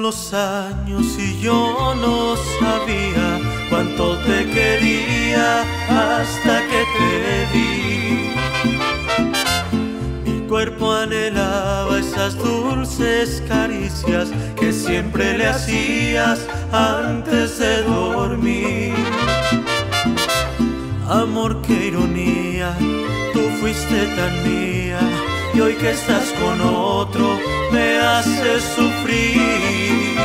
los años y yo no sabía cuánto te quería hasta que te vi. Mi cuerpo anhelaba esas dulces caricias que siempre le hacías antes de dormir. Amor, qué ironía, tú fuiste tan mía, y hoy que estás con otro me haces sufrir.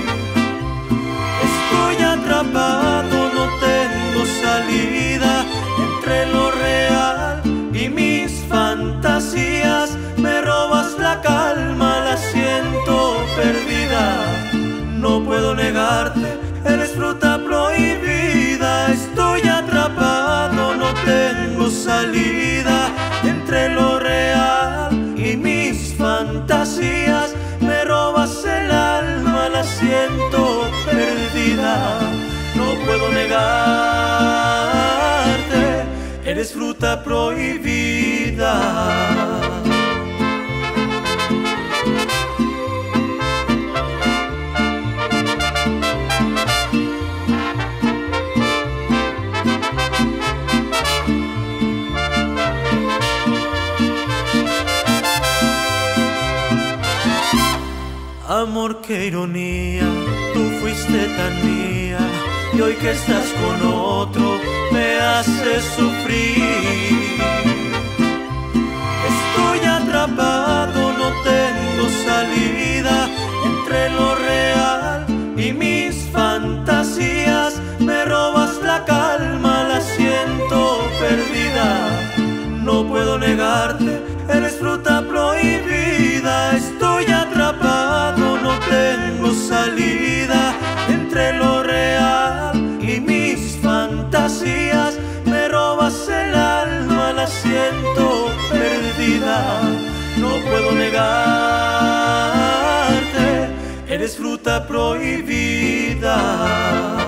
Estoy atrapado, no tengo salida entre lo real y mis fantasías. Me robas la calma, la siento perdida. No puedo negarte, eres fruta prohibida. Estoy atrapado, no tengo salida entre lo real y mis fantasías. Me robas el alma, la siento perdida. No puedo negarte, eres fruta prohibida. Amor, qué ironía, tú fuiste tan mía, y hoy que estás con otro me haces sufrir. Estoy atrapado, no tengo salida entre lo real y mis fantasías. Me robas la calma, la siento perdida. No puedo negarte, eres fruta prohibida. Estoy atrapado, no tengo salida entre lo real y mis fantasías. Me robas el alma, la siento perdida. No puedo negarte, eres fruta prohibida.